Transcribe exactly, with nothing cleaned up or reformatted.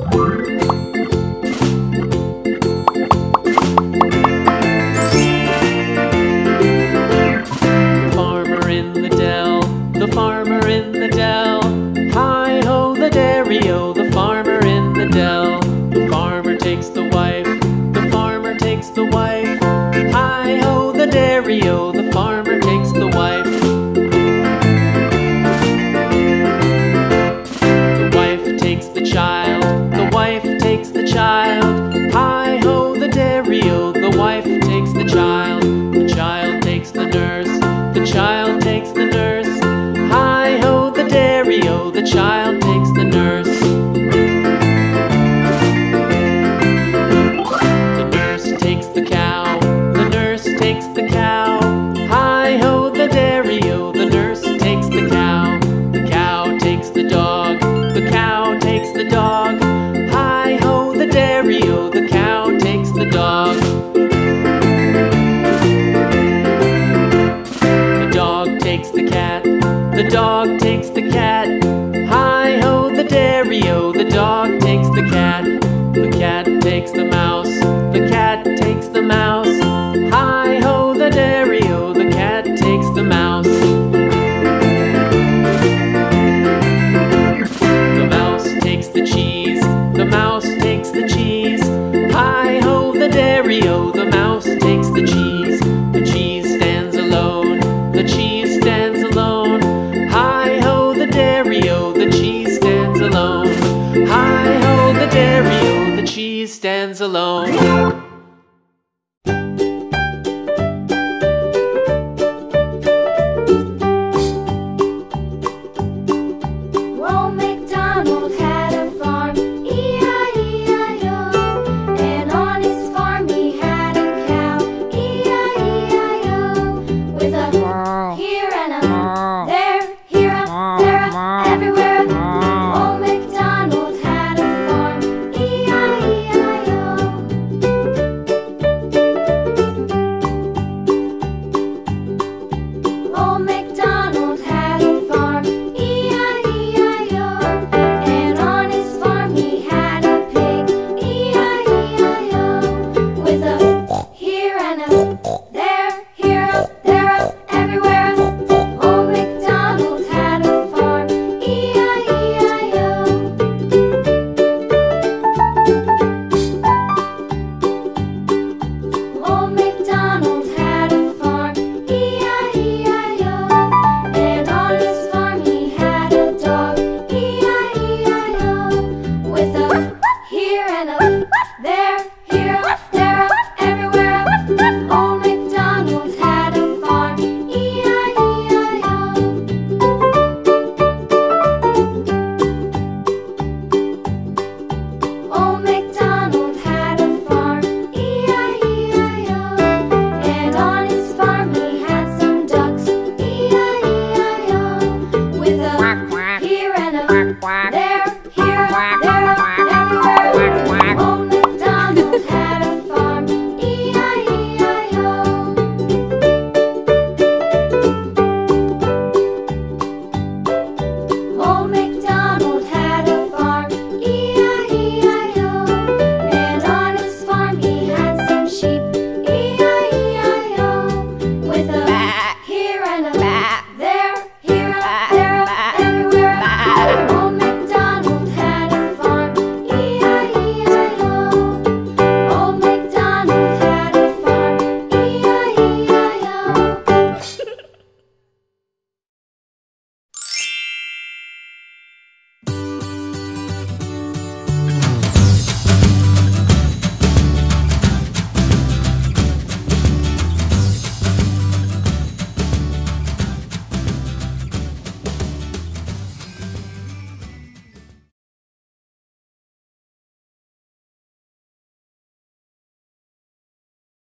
Farmer in the dell, the farmer in the dell. Hi-ho, the dairy-o, the farmer in the dell. The farmer takes the wife, the farmer takes the wife. Hi-ho, the dairy-o, the farmer takes the wife. The wife takes the child, the wife takes the child. Hi-ho, the dairy-o, the wife takes the child. The child takes the nurse, the child takes the nurse. Hi-ho, the dairy-o, the child takes the nurse. The nurse takes the cow, the nurse takes the cow. Hi-ho, the dairy-o, the nurse takes the cow. The cow takes the dog, the cow takes the dog. Hi-ho, the dairy-o, the cow takes the dog. The dog takes the cat, the dog takes the cat. Hi-ho, the dairy-o, the dog takes the cat. The cat takes the mouse,